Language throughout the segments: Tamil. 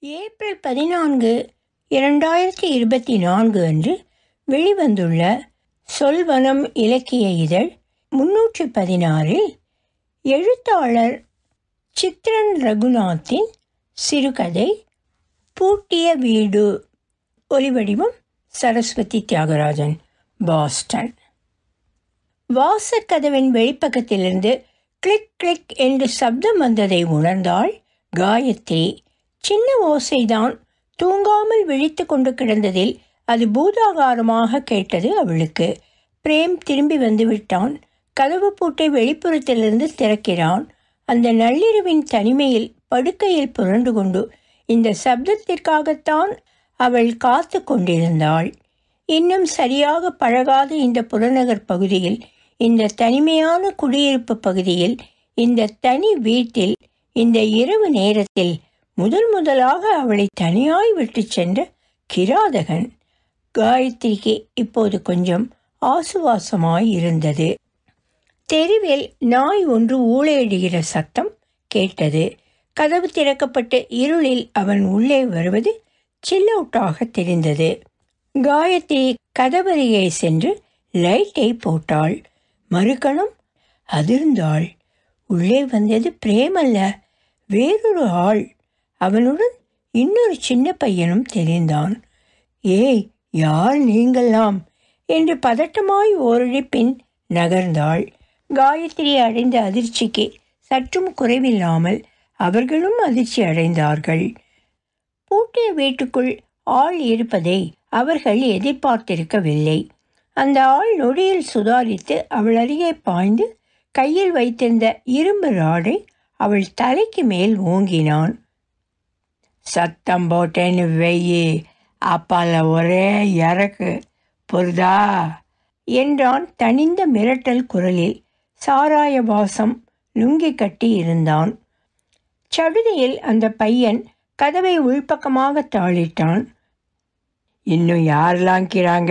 ஏப்ரல் 14, 2024 அன்று வெளிவந்துள்ள சொல்வனம் இலக்கிய இதழ் 316இல் எழுத்தாளர் சித்ரன் ரகுநாத்தின் சிறுகதை பூட்டிய வீடு. ஒலிவடிவம் சரஸ்வதி தியாகராஜன், பாஸ்டன். வாசற்கதவின் வெளிப்பக்கத்திலிருந்து கிளிக் கிளிக் என்று சப்தம் வந்ததை உணர்ந்தாள் காயத்ரி. சின்ன ஓசைதான். தூங்காமல் விழித்து கொண்டு கிடந்ததில் அது பூதாகாரமாக கேட்டது அவளுக்கு. பிரேம் திரும்பி வந்துவிட்டான். கதவு பூட்டை வெளிப்புறத்திலிருந்து திறக்கிறான். அந்த நள்ளிரவின் தனிமையில் படுக்கையில் புரண்டு கொண்டு இந்த சப்தத்திற்காகத்தான் அவள் காத்து கொண்டிருந்தாள். இன்னும் சரியாக பழகாத இந்த புறநகர் பகுதியில், இந்த தனிமையான குடியிருப்பு பகுதியில், இந்த தனி வீட்டில், இந்த இரவு நேரத்தில் முதலாக அவளை தனியாய் விட்டு சென்ற கிராதகன். காயத்ரிக்கு இப்போது கொஞ்சம் ஆசுவாசமாய் இருந்தது. தெருவில் நாய் ஒன்று ஊளையிடுகிற சத்தம் கேட்டது. கதவு திறக்கப்பட்டு இருளில் அவன் உள்ளே வருவது சில்லவுட்டாக தெரிந்தது. காயத்ரி கதவருகே சென்று லைட்டை போட்டாள். மறுகணம் அதிர்ந்தாள். உள்ளே வந்தது பிரேமல்ல, வேறொரு ஆள். அவனுடன் இன்னொரு சின்ன பையனும் தெரிந்தான். ஏய், யார் நீங்களாம் என்று பதட்டமாய் ஓரடி பின் நகர்ந்தாள். காயத்ரி அடைந்த அதிர்ச்சிக்கு சற்றும் குறைவில்லாமல் அவர்களும் அதிர்ச்சி அடைந்தார்கள். பூட்டிய வீட்டுக்குள் ஆள் இருப்பதை அவர்கள் எதிர்பார்த்திருக்கவில்லை. அந்த ஆள் நொடியில் சுதாரித்து அவள் அருகே பாய்ந்து கையில் வைத்திருந்த இரும்பு ராடை அவள் தலைக்கு மேல் ஓங்கினான். சத்தம் போட்டேன்னு வெய்யி, அப்பால ஒரே இறக்கு, பொருதா என்றான் தனிந்த மிரட்டல் குரலில். சாராய வாசம் லுங்கி கட்டி இருந்தான். சடுதியில் அந்த பையன் கதவை உள்பக்கமாக தாளிட்டான். இன்னும் யாரெல்லாங்கிறாங்க?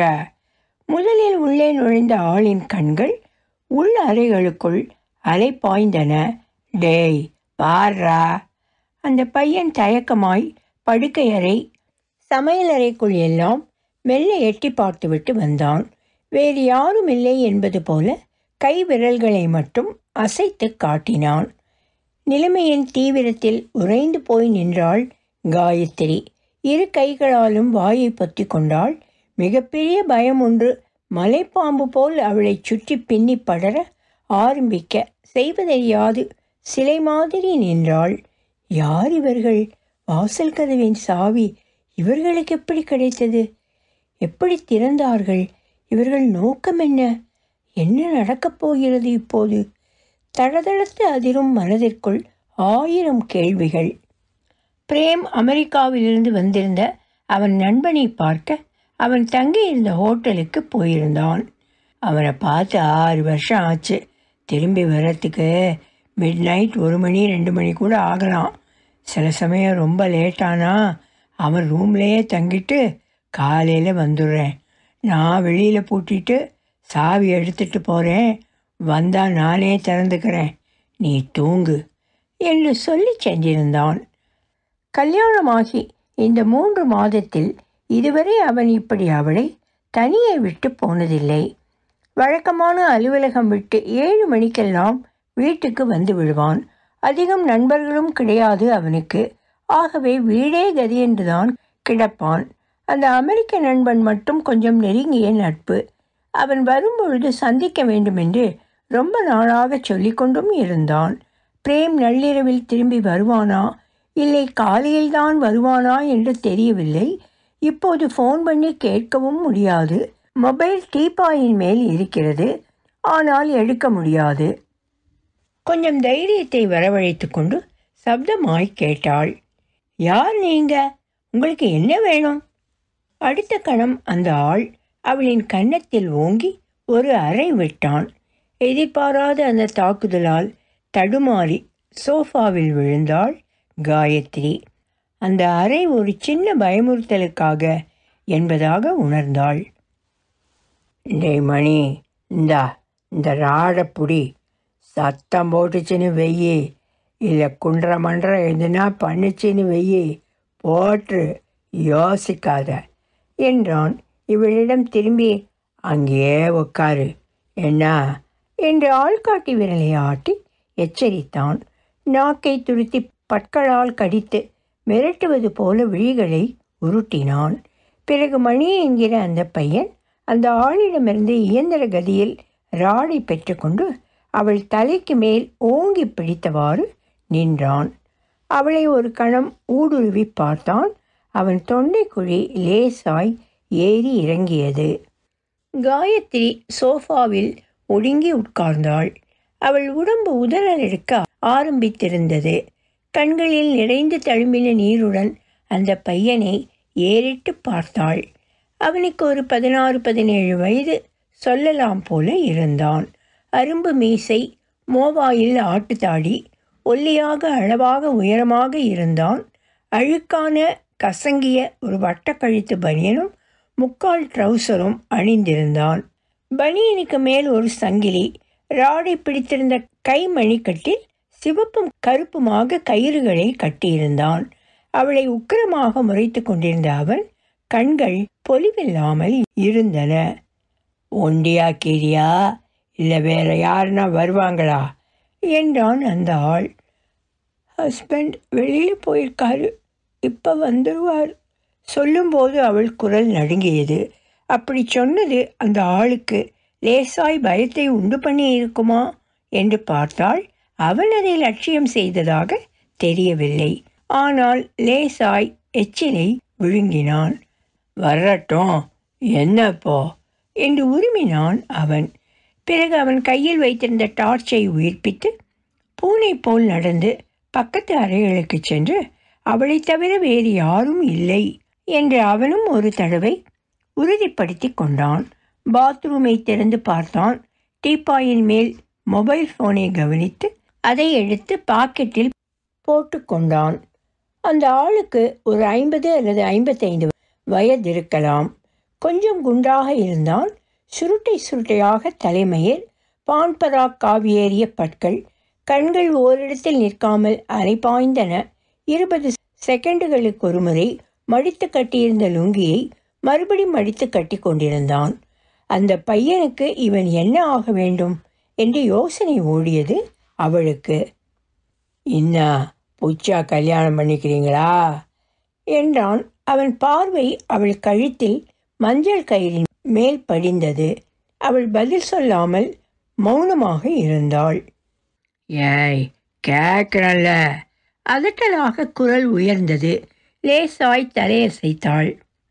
முதலில் உள்ளே நுழைந்த ஆளின் கண்கள் உள் அறைகளுக்குள் அலை பாய்ந்தன. டேய் பாரா! அந்த பையன் தயக்கமாய் படுக்கையறை, சமையலறைக்குள் எல்லாம் மெல்ல எட்டி பார்த்துவிட்டு வந்தான். வேறு யாரும் இல்லை என்பது போல கை விரல்களை மட்டும் அசைத்து காட்டினான். நிலைமையின் தீவிரத்தில் உறைந்து போய் நின்றாள் காயத்ரி. இரு கைகளாலும் வாயை பொத்தி கொண்டாள். மிகப்பெரிய பயம் ஒன்று மலைப்பாம்பு போல் அவளை சுற்றி பின்னி படர ஆரம்பிக்க செய்வதறியாது சிலை மாதிரி நின்றாள். யார் இவர்கள்? வாசல் கதவின் சாவி இவர்களுக்கு எப்படி கிடைத்தது? எப்படி திறந்தார்கள்? இவர்கள் நோக்கம் என்ன? என்ன நடக்கப் போகிறது இப்போது? தடதடத்து அதிரும் மனதிற்குள் 1000 கேள்விகள். பிரேம் அமெரிக்காவிலிருந்து வந்திருந்த அவன் நண்பனை பார்க்க அவன் தங்கியிருந்த ஹோட்டலுக்கு போயிருந்தான். அவனை பார்த்து 6 வருஷம் ஆச்சு. திரும்பி வர்றதுக்கு மிட் நைட் 1 மணி 2 மணி கூட ஆகலாம். சில சமயம் ரொம்ப லேட்டானா அவன் ரூம்லேயே தங்கிட்டு காலையில் வந்துடுறேன். நான் வெளியில் பூட்டிட்டு சாவி எடுத்துகிட்டு போகிறேன். வந்தால் நானே திறந்துக்கிறேன், நீ தூங்கு என்று சொல்லி சென்றிருந்தான். கல்யாணமாகி இந்த 3 மாதத்தில் இதுவரை அவன் இப்படி அவளை தனியே விட்டு போனதில்லை. வழக்கமான அலுவலகம் விட்டு 7 மணிக்கெல்லாம் வீட்டுக்கு வந்து விடுவான். அதிகம் நண்பர்களும் கிடையாது அவனுக்கு. ஆகவே வீடே கதி என்றுதான் கிடப்பான். அந்த அமெரிக்க நண்பன் மட்டும் கொஞ்சம் நெருங்கிய நட்பு. அவன் வரும்பொழுது சந்திக்க வேண்டுமென்று ரொம்ப நாளாக சொல்லிக்கொண்டும் இருந்தான். பிரேம் நள்ளிரவில் திரும்பி வருவானா இல்லை காலையில்தான் வருவானா என்று தெரியவில்லை. இப்போது ஃபோன் பண்ணி கேட்கவும் முடியாது. மொபைல் டீப்பாயின் மேல் இருக்கிறது, ஆனால் எடுக்க முடியாது. கொஞ்சம் தைரியத்தை வரவழைத்து கொண்டு சப்தமாய் கேட்டாள். யார் நீங்க? உங்களுக்கு என்ன வேணும்? அடுத்த கணம் அந்த ஆள் அவளின் கன்னத்தில் ஓங்கி ஒரு அறை விட்டான். எதிர்பாராத அந்த தாக்குதலால் தடுமாறி சோஃபாவில் விழுந்தாள் காயத்ரி. அந்த அறை ஒரு சின்ன பயமுறுத்தலுக்காக என்பதாக உணர்ந்தாள். டேய் மணி, இந்த ராடப்புடி, சத்தம் போட்டுச்சுன்னு வெய்யி, இல்லை குன்ற மன்ற எதுனா பண்ணிச்சின்னு வெய்யி, போற்று, யோசிக்காத என்றான். இவளிடம் திரும்பி, அங்கேயே உட்காரு என்ன என்று ஆள்காட்டி விரலை ஆட்டி எச்சரித்தான். நாக்கை துருத்தி பற்களால் கடித்து மிரட்டுவது போல விழிகளை உருட்டினான். பிறகு மணி என்கிற அந்த பையன் அந்த ஆளிடமிருந்து இயந்திர கதியில் ராடை பெற்றுக்கொண்டு அவள் தலைக்கு மேல் ஓங்கி பிடித்தவாறு நின்றான். அவளை ஒரு கணம் ஊடுருவி பார்த்தான். அவன் தொண்டைக்குழி லேசாய் ஏறி இறங்கியது. காயத்ரி சோஃபாவில் ஒடுங்கி உட்கார்ந்தாள். அவள் உடம்பு உதறெடுக்க ஆரம்பித்திருந்தது. கண்களில் நிறைந்து தழும்பின நீருடன் அந்த பையனை ஏறிட்டு பார்த்தாள். அவனுக்கு ஒரு 16-17 வயது சொல்லலாம் போல இருந்தான். அரும்பு மீசை, மோவாயில் ஆட்டுத்தாடி, ஒல்லியாக அளவாக உயரமாக இருந்தான். அழுக்கான கசங்கிய ஒரு வட்டக்கழுத்து பனியனும் முக்கால் ட்ரௌசரும் அணிந்திருந்தான். பனியனுக்கு மேல் ஒரு சங்கிலி, ராடை பிடித்திருந்த கை மணிக்கட்டில் சிவப்பும் கருப்புமாக கயிறுகளை கட்டியிருந்தான். அவளை உக்கிரமாக முறைத்து கொண்டிருந்த அவன் கண்கள் பொலிவில்லாமல் இருந்தன. ஒண்டியாக்கிறியா, இல்லை வேற யாருன்னா வருவாங்களா என்றான் அந்த ஆள். ஹஸ்பண்ட் வெளியில் போயிருக்காரு, இப்போ வந்துடுவார் சொல்லும்போது அவள் குரல் நடுங்கியது. அப்படி சொன்னது அந்த ஆளுக்கு லேசாய் பயத்தை உண்டு பண்ணி இருக்குமா என்று பார்த்தால் அவன் அதை லட்சியம் செய்ததாக தெரியவில்லை. ஆனால் லேசாய் எச்சிலை விழுங்கினான். வரட்டும், என்னப்போ என்று உருமினான் அவன். பிறகு அவன் கையில் வைத்திருந்த டார்ச்சை உயிர்ப்பித்து பூனை போல் நடந்து பக்கத்து அறைகளுக்கு சென்று அவளை தவிர வேறு யாரும் இல்லை என்று அவனும் ஒரு தடவை உறுதிப்படுத்தி கொண்டான். பாத்ரூமை திறந்து பார்த்தான். டீப்பாயின் மேல் மொபைல் ஃபோனை கவனித்து அதை எடுத்து பாக்கெட்டில் போட்டு கொண்டான். அந்த ஆளுக்கு ஒரு 50 அல்லது 55 வயது இருக்கலாம். கொஞ்சம் குண்டாக இருந்தான். சுருட்டை சுருட்டையாக தலைமையில் பான்பராக் காவியேறிய பற்கள். கண்கள் ஓரிடத்தில் நிற்காமல் அலைபாய்ந்தன. 20 செகண்டுகளுக்கு ஒரு முறை மடித்து கட்டியிருந்த லுங்கியை மறுபடி மடித்து கட்டி கொண்டிருந்தான். அந்த பையனுக்கு இவன் என்ன ஆக வேண்டும் என்று யோசனை ஓடியது அவளுக்கு. இன்னா புச்சா கல்யாணம் பண்ணிக்கிறீங்களா என்றான். அவன் பார்வை அவள் கழுத்தில் மஞ்சள் கயிறின் மேல் படிந்தது. அவள் பதில் சொல்லாமல் மௌனமாக இருந்தாள். ஏய் கேட்குறல்ல. அதட்டலாக குரல் உயர்ந்தது. லேசாய் தலையசைத்தாள்.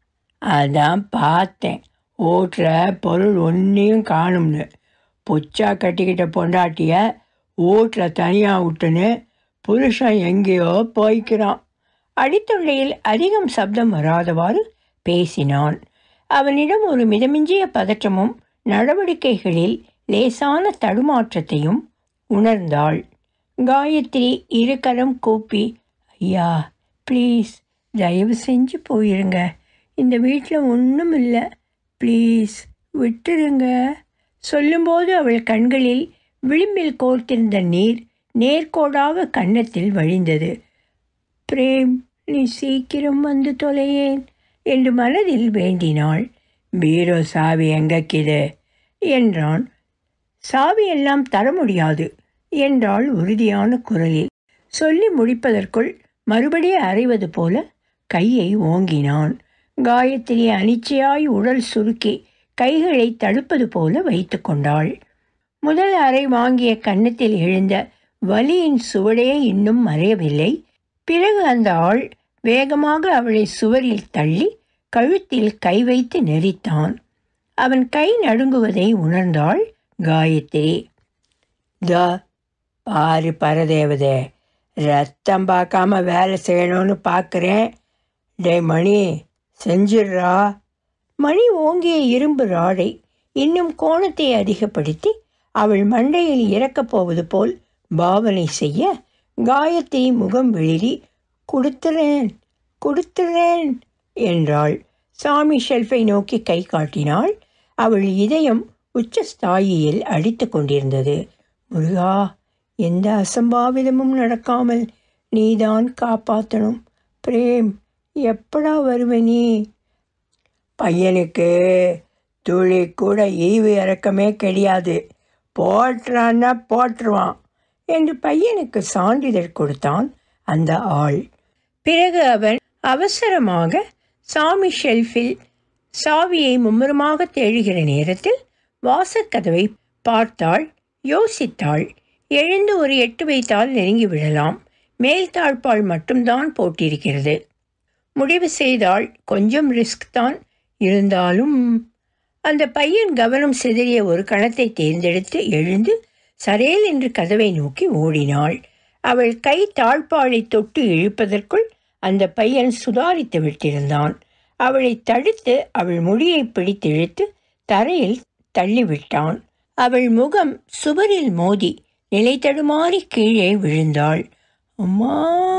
அதான் பார்த்தேன், ஓட்டுற பொருள் ஒன்றையும் காணும்னு. புச்சா கட்டிக்கிட்ட பொண்டாட்டிய ஓட்டுற தனியாக விட்டுன்னு புருஷன் எங்கேயோ போய்க்கிறான். அடித்தொண்டையில் அதிகம் சப்தம் வராதவாறு பேசினான். அவனிடம் ஒரு மிதமிஞ்சிய பதற்றமும் நடவடிக்கைகளில் லேசான தடுமாற்றத்தையும் உணர்ந்தாள். காயத்ரி இருக்கரம் கூப்பி, ஐயா ப்ளீஸ் தயவு செஞ்சு போயிருங்க, இந்த வீட்டில் ஒன்றும் இல்லை, ப்ளீஸ் விட்டுருங்க சொல்லும்போது அவள் கண்களில் விளிம்பில் கோர்த்திருந்த நீர் நேர்கோடாக கன்னத்தில் வழிந்தது. பிரேம், நீ சீக்கிரம் வந்து தொலையேன் என்று மனதில் வேண்டினாள். பீரோ சாவி எங்கக்கிது என்றான். சாவியெல்லாம் தர முடியாது என்றாள் உறுதியான குரலில். சொல்லி முடிப்பதற்குள் மறுபடி அறைவது போல கையை ஓங்கினான். காயத்ரி அனிச்சையாய் உடல் சுருக்கி கைகளை தடுப்பது போல வைத்து கொண்டாள். முதல் அறை வாங்கிய கன்னத்தில் எழுந்த வலியின் சுவடே இன்னும் மறையவில்லை. பிறகு அந்த ஆள் வேகமாக அவளை சுவரில் தள்ளி கழுத்தில் கை வைத்து நெரித்தான். அவன் கை நடுங்குவதை உணர்ந்தாள் காயத்ரி. பாரு பரதேவதே, ரத்தம் பார்க்காம வேலை செய்யணும்னு பார்க்குறேன். டே மணி, செஞ்சிடுறா. மணி ஓங்கிய இரும்பு ராடை இன்னும் கோணத்தை அதிகப்படுத்தி அவள் மண்டையில் இறக்கப் போவது போல் பாவனை செய்ய காயத்ரி முகம் வெளிரி கொடுத்துறேன் கொடுத்துறேன் என்றாள். சாமி ஷெல்ஃபை நோக்கி கை காட்டினாள். அவள் இதயம் உச்சஸ்தாயியில் அடித்து கொண்டிருந்தது. முருகா, எந்த அசம்பாவிதமும் நடக்காமல் நீதான் காப்பாற்றணும். பிரேம், எப்படா வருவ நீ? பையனுக்கு துளி கூட ஈவு இறக்கமே கிடையாது, போட்டுறான்னா போட்டுருவான் என்று பையனுக்கு சான்றிதழ் கொடுத்தான் அந்த ஆள். பிறகு அவன் அவசரமாக சாமி ஷெல்ஃபில் சாவியை மும்முரமாக தேடுகிற நேரத்தில் வாசற்கதவை பார்த்தாள். யோசித்தாள். எழுந்து ஒரு 8 வைத்தால் நெருங்கி விடலாம். மேல் தாழ்பால் மட்டும்தான் போட்டிருக்கிறது. முடிவு செய்தால் கொஞ்சம் ரிஸ்க் தான். இருந்தாலும் அந்த பையன் கவனம் சிதறிய ஒரு கணத்தை தேர்ந்தெடுத்து எழுந்து சரேல் என்று கதவை நோக்கி ஓடினாள். அவள் கை தாழ்பாலை தொட்டு இழுப்பதற்குள் அந்த பையன் சுதாரித்து விட்டிருந்தான். அவளை தடுத்து அவள் முடியை பிடித்து இழுத்து தரையில் தள்ளிவிட்டான். அவள் முகம் சுவரில் மோதி நிலை தடுமாறி கீழே விழுந்தாள். அம்மா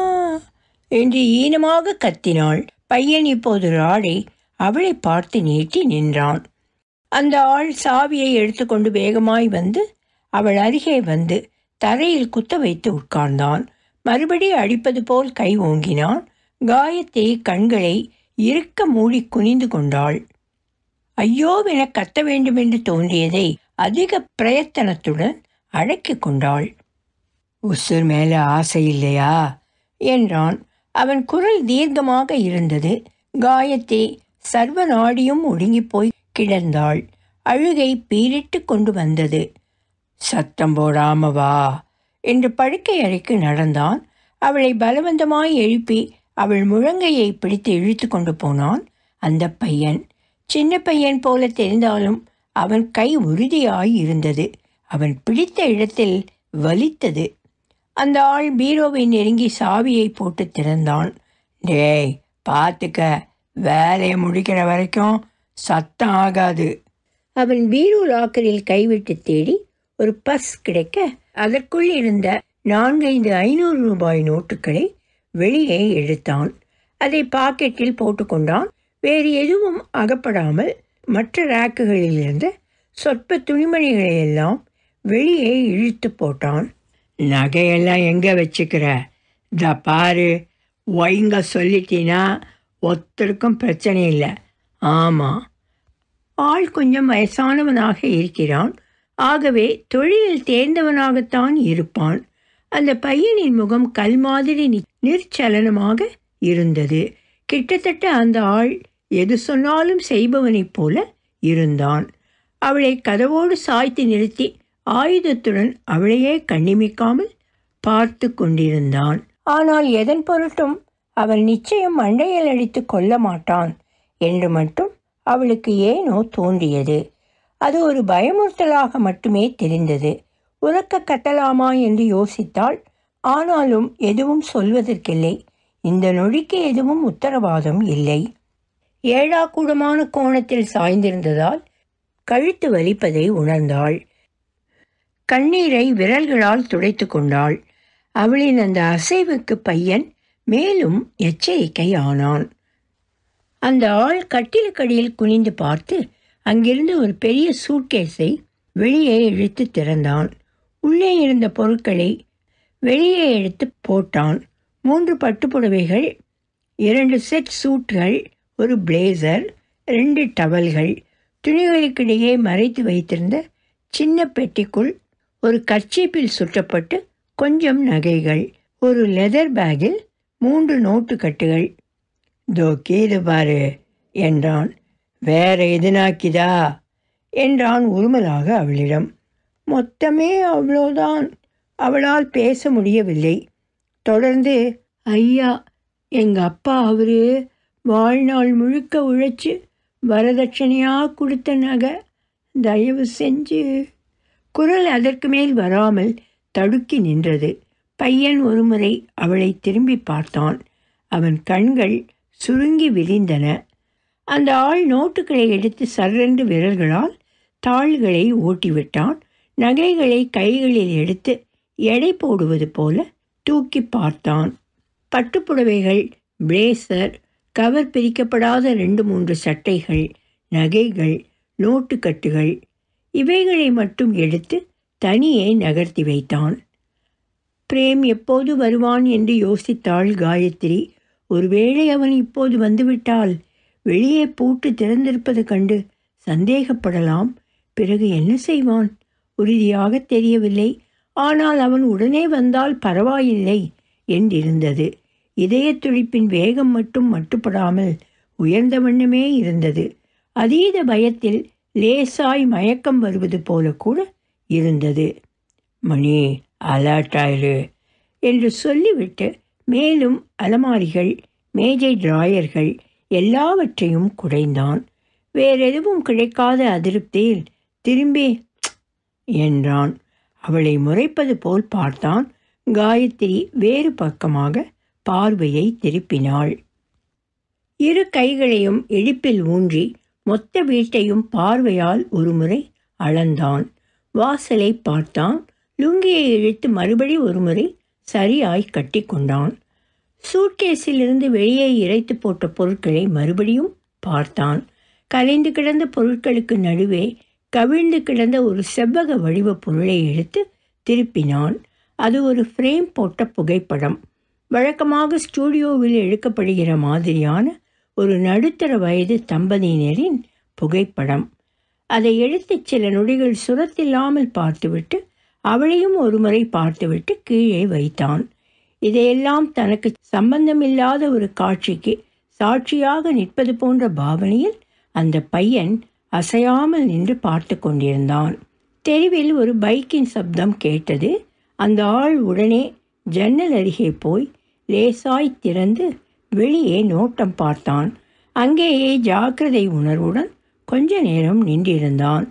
என்று ஈனமாக கத்தினாள். பையன் இப்போது ராடை அவளை பார்த்து நீட்டி நின்றான். அந்த ஆள் சாவியை எடுத்துக்கொண்டு வேகமாய் வந்து அவள் அருகே வந்து தரையில் குத்த வைத்து உட்கார்ந்தான். மறுபடி அடிப்பது போல் கை ஓங்கினான். காயத்ரி கண்களை இறுக்க மூடி குனிந்து கொண்டாள். ஐயோவென கத்த வேண்டுமென்று தோன்றியதை அதிக பிரயத்தனத்துடன் அடக்கி கொண்டாள். உசுர் மேலே ஆசை இல்லையா என்றான். அவன் குரல் தீர்க்கமாக இருந்தது. காயத்ரி சர்வநாடியும் ஒடுங்கி போய் கிடந்தாள். அழுகை பீரிட்டு கொண்டு வந்தது. சத்தம் போடாம வா என்று படுக்கை அறைக்கு நடந்தான். அவளை பலவந்தமாய் எழுப்பி அவள் முழங்கையை பிடித்து இழுத்து கொண்டு போனான் அந்த பையன். சின்ன பையன் போல தெரிந்தாலும் அவன் கை உறுதியாய் இருந்தது. அவன் பிடித்த இடத்தில் வலித்தது. அந்த ஆள் பீரோவை நெருங்கி சாவியை போட்டு திறந்தான். டேய் பார்த்துக்க, வேலையை முடிக்கிற வரைக்கும் சத்தம் ஆகாது. அவன் பீரோ லாக்கரில் கைவிட்டு தேடி ஒரு பர்ஸ் கிடைக்க அதற்குள் இருந்த 4-5 500 ரூபாய் நோட்டுகளை வெளியே எடுத்தான். அதை பாக்கெட்டில் போட்டுக்கொண்டான். வேறு எதுவும் அகப்படாமல் மற்ற ரேக்குகளில் இருந்த சொற்ப துணிமணிகளை எல்லாம் வெளியே இழுத்து போட்டான். நகையெல்லாம் எங்கே வச்சுக்கிற? இதை பாரு, ஒய்ங்க சொல்லிட்டீன்னா ஒருத்தருக்கும் பிரச்சனை இல்லை. ஆமாம், ஆள் கொஞ்சம் வயசானவனாக இருக்கிறான். ஆகவே தொழிலில் தேர்ந்தவனாகத்தான் இருப்பான். அந்த பையனின் முகம் கல் மாதிரி நிர்ச்சலனமாக இருந்தது. கிட்டத்தட்ட அந்த ஆள் எது சொன்னாலும் செய்பவனைப் போல இருந்தான். அவளை கதவோடு சாய்த்து நிறுத்தி ஆயுதத்துடன் அவளையே கண்ணிமிக்காமல் பார்த்து கொண்டிருந்தான். ஆனால் எதன் பொருட்டும் அவன் நிச்சயம் மண்டையில் அடித்து கொல்ல மாட்டான் என்று மட்டும் அவளுக்கு ஏனோ தோன்றியது. அது ஒரு பயமுறுத்தலாக மட்டுமே தெரிந்தது. உறக்க கட்டலாமா என்று யோசித்தாள். ஆனாலும் எதுவும் சொல்வதற்கில்லை. இந்த நொடிக்கு எதுவும் உத்தரவாதம் இல்லை. ஏழாக்கூடமான கோணத்தில் சாய்ந்திருந்ததால் கழுத்து வலிப்பதை உணர்ந்தாள். கண்ணீரை விரல்களால் துடைத்து கொண்டாள். அவளின் அந்த அசைவுக்கு பையன் மேலும் எச்சரிக்கை ஆனான். அந்த ஆள் கட்டிலுக்கடியில் குனிந்து பார்த்து அங்கிருந்து ஒரு பெரிய சூட்கேஸை வெளியே இழுத்து திறந்தான். உள்ளே இருந்த பொருட்களை வெளியே எடுத்து போட்டான். 3 பட்டுப்புடவைகள், 2 செட் சூட்கள், ஒரு பிளேசர், 2 டவல்கள், துணிகளுக்கிடையே மறைத்து வைத்திருந்த சின்ன பெட்டிக்குள் ஒரு கர்ச்சீப்பில் சுற்றப்பட்டு கொஞ்சம் நகைகள், ஒரு லெதர் பேக்கில் 3 நோட்டு கட்டுகள். தோக்கீது பாரு என்றான். வேற எதுனாக்கிதா என்றான் உருமலாக அவளிடம். மொத்தமே அவ்வளோதான். அவளால் பேச முடியவில்லை. தொடர்ந்து, ஐயா, எங்கள் அப்பா அவரு வாழ்நாள் முழுக்க உழைச்சி வரதட்சணையாக கொடுத்த நகை, தயவு செஞ்சு. குரல் அதற்கு மேல் வராமல் தடுக்கி நின்றது. பையன் ஒருமுறை அவளை திரும்பி பார்த்தான். அவன் கண்கள் சுருங்கி விரிந்தன. அந்த ஆள் நோட்டுகளை எடுத்து சர்ரென்று விரல்களால் தாள்களை ஓட்டிவிட்டான். நகைகளை கைகளில் எடுத்து எடை போடுவது போல தூக்கி பார்த்தான். பட்டுப்புடவைகள், பிளேசர், கவர் பிரிக்கப்படாத 2-3 சட்டைகள், நகைகள், நோட்டுக்கட்டுகள், இவைகளை மட்டும் எடுத்து தனியே நகர்த்தி வைத்தான். பிரேம் எப்போது வருவான் என்று யோசித்தாள் காயத்ரி. ஒருவேளை அவன் இப்போது வந்துவிட்டால் வெளியே பூட்டு திறந்திருப்பது கண்டு சந்தேகப்படலாம். பிறகு என்ன செய்வான்? உறுதியாக தெரியவில்லை. ஆனால் அவன் உடனே வந்தால் பரவாயில்லை என்றிருந்தது. இதய துடிப்பின் வேகம் மட்டும் மட்டுப்படாமல் உயர்ந்த வண்ணமே இருந்தது. அதீத பயத்தில் லேசாய் மயக்கம் வருவது போல கூட இருந்தது. மணி, அலர்ட்டாயிரு என்று சொல்லிவிட்டு மேலும் அலமாரிகள், மேஜை டிராயர்கள் எல்லாவற்றையும் குடைந்தான். வேறெதுவும் கிடைக்காத அதிருப்தியில் திரும்பி என்றான். அவளை முறைப்பது போல் பார்த்தான். காயத்ரி வேறு பக்கமாக பார்வையை திருப்பினாள். இரு கைகளையும் இடுப்பில் ஊன்றி மொத்த வீட்டையும் பார்வையால் ஒருமுறை அளந்தான். வாசலை பார்த்தான். லுங்கியை இழுத்து மறுபடி ஒருமுறை சரியாய் கட்டி கொண்டான். சூட்கேஸிலிருந்து வெளியே இறைத்து போட்ட பொருட்களை மறுபடியும் பார்த்தான். கலைந்து கிடந்த பொருட்களுக்கு நடுவே கவிழ்ந்து கிடந்த ஒரு செவ்வக வடிவ பொருளை எடுத்து திருப்பினான். அது ஒரு ஃப்ரேம் போட்ட புகைப்படம். வழக்கமாக ஸ்டூடியோவில் எடுக்கப்படுகிற மாதிரியான ஒரு நடுத்தர வயது தம்பதியினரின் புகைப்படம். அதை எடுத்து சில நொடிகள் சுரத்தில்லாமல் பார்த்துவிட்டு அவளையும் ஒருமுறை பார்த்துவிட்டு கீழே வைத்தான். இதையெல்லாம் தனக்கு சம்பந்தமில்லாத ஒரு காட்சிக்கு சாட்சியாக நிற்பது போன்ற பாவனையில் அந்த பையன் அசையாமல் நின்று பார்த்து கொண்டிருந்தான். தெருவில் ஒரு பைக்கின் சப்தம் கேட்டது. அந்த ஆள் உடனே ஜன்னல் அருகே போய் லேசாய் திறந்து வெளியே நோட்டம் பார்த்தான். அங்கேயே ஜாக்கிரதை உணர்வுடன் கொஞ்ச நேரம் நின்றிருந்தான்.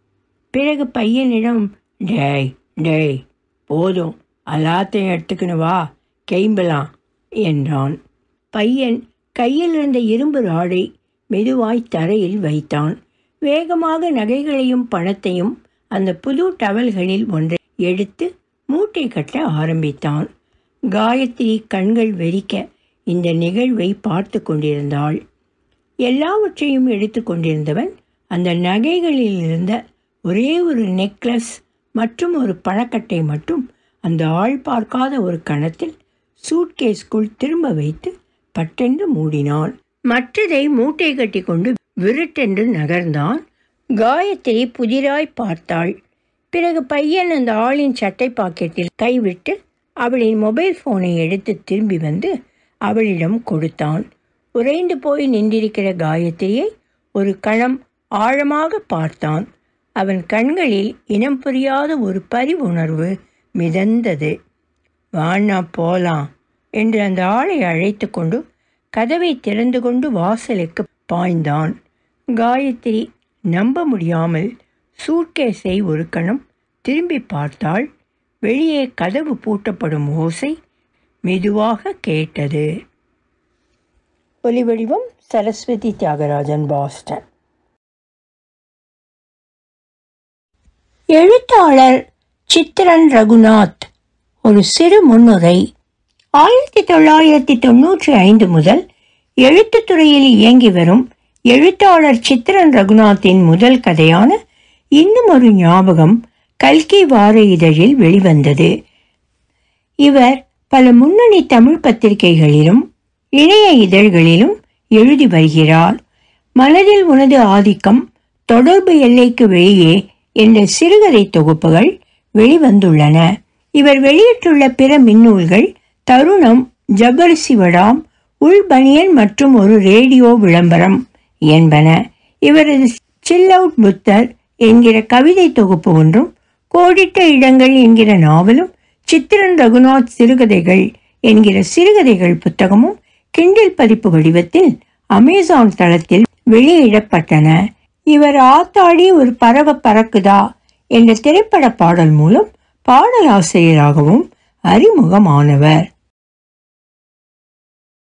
பிறகு பையனிடம், டேய் டேய் போதும், எல்லாத்தையும் எடுத்துக்கின்னு வா, கெய்ம்பலாம் என்றான். பையன் கையில் இருந்த இரும்பு ராடை மெதுவாய் தரையில் வைத்தான். வேகமாக நகைகளையும் பணத்தையும் அந்த புது டவல்களில் ஒன்றை எடுத்து மூட்டை கட்ட ஆரம்பித்தான். காயத்ரி கண்கள் வெறிக்க இந்த நிகழ்வை பார்த்து கொண்டிருந்தாள். எல்லாவற்றையும் எடுத்து கொண்டிருந்தவன் அந்த நகைகளில் இருந்த ஒரே ஒரு நெக்லஸ் மற்றும் ஒரு பணக்கட்டை மட்டும் அந்த ஆள் பார்க்காத ஒரு கணத்தில் சூட்கேஸ்குள் திரும்ப வைத்து பட்டென்று மூடினான். மற்றதை மூட்டை கட்டி கொண்டு விருட்டென்று நகர்ந்தான். காயத்ரி புதிராய் பார்த்தாள். பிறகு பையன் அந்த ஆளின் சட்டை பாக்கெட்டில் கைவிட்டு அவளின் மொபைல் ஃபோனை எடுத்து திரும்பி வந்து அவளிடம் கொடுத்தான். உறைந்து போய் நின்றிருக்கிற காயத்ரியை ஒரு கணம் ஆழமாக பார்த்தான். அவன் கண்களில் இனம் புரியாத ஒரு பரிவுணர்வு மிதந்தது. வாண்ணா போலாம் என்று அந்த ஆளை அழைத்து கொண்டு கதவை திறந்து கொண்டு வாசலுக்கு பாய்ந்தான். காயத்ரி நம்ப முடியாமல் சூட்கேஸை ஒரு கணம் திரும்பி பார்த்தாள். வெளியே கதவு பூட்டப்படும் ஓசை மெதுவாக கேட்டது. ஒலிவடிவம் சரஸ்வதி தியாகராஜன், பாஸ்டன். எழுத்தாளர் சித்ரன் ரகுநாத் ஒரு சிறு முன்னுரை. 1995 முதல் எழுத்துத்துறையில் இயங்கி வரும் எழுத்தாளர் சித்ரன் ரகுநாத்தின் முதல் கதையான இன்னும் ஒரு ஞாபகம் கல்கி வார இதழில் வெளிவந்தது. இவர் பல முன்னணி தமிழ் பத்திரிகைகளிலும் இணைய இதழ்களிலும் எழுதி வருகிறார். மனதில் உனது ஆதிக்கம், தொடர்பு எல்லைக்கு வெளியே என்ற சிறுகதை தொகுப்புகள் வெளிவந்துள்ளன. இவர் வெளியிட்டுள்ள பிற மின்னூல்கள் தருணம், ஜபர்சி வடாம், உள்பனியன் மற்றும் ஒரு ரேடியோ விளம்பரம் என்பன. இவரது சில் அவுட் புத்தர் என்கிற கவிதை தொகுப்பு ஒன்றும், கோடிட்ட இடங்கள் என்கிற நாவலும், சித்ரன் ரகுநாத் சிறுகதைகள் என்கிற சிறுகதைகள் புத்தகமும் கிண்டில் பதிப்பு வடிவத்தில் அமேசான் தளத்தில் வெளியிடப்பட்டன. இவர் ஆத்தாடி ஒரு பறவை பறக்குதா என்ற திரைப்பட பாடல் மூலம் பாடலாசிரியராகவும் அறிமுகமானவர்.